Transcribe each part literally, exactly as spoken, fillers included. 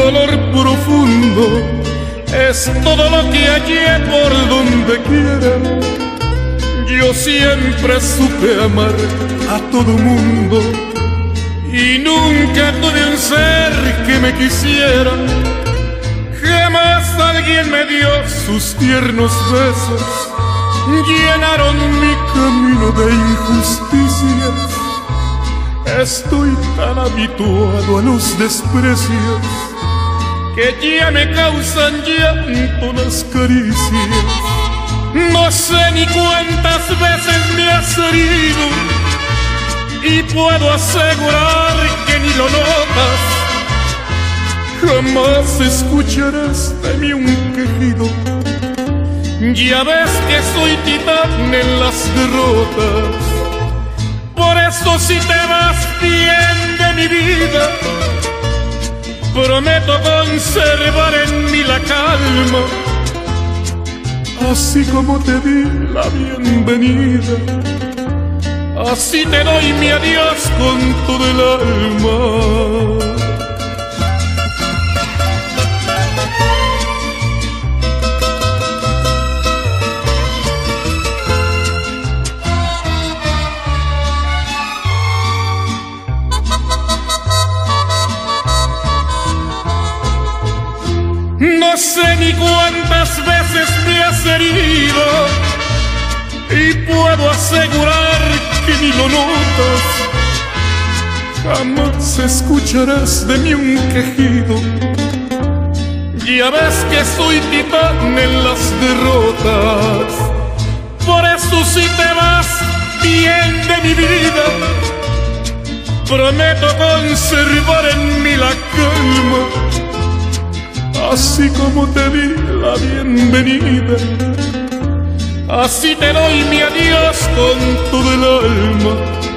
dolor profundo es todo lo que hallé por donde quiera. Yo siempre supe amar a todo mundo y nunca tuve un ser que me quisiera. Jamás alguien me dio sus tiernos besos, llenaron mi camino de injusticias. Estoy tan habituado a los desprecios que ya me causan llanto las caricias. No sé ni cuántas veces me has herido y puedo asegurar que ni lo notas. Jamás escucharás de mí un quejido. Ya ves que soy titán en las derrotas. Por eso si te vas bien de mi vida, prometo conservar en mí la calma, así como te di la bienvenida, así te doy mi adiós con todo el alma. No sé ni cuántas veces me has herido y puedo asegurar que ni lo notas. Jamás escucharás de mí un quejido. Ya ves que soy titán en las derrotas. Por eso si te vas bien de mi vida, prometo conservar en mí la calma, así como te di la bienvenida, así te doy mi adiós con todo el alma,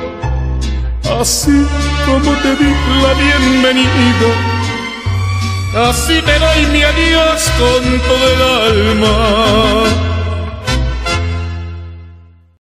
así como te di la bienvenida, así te doy mi adiós con todo el alma.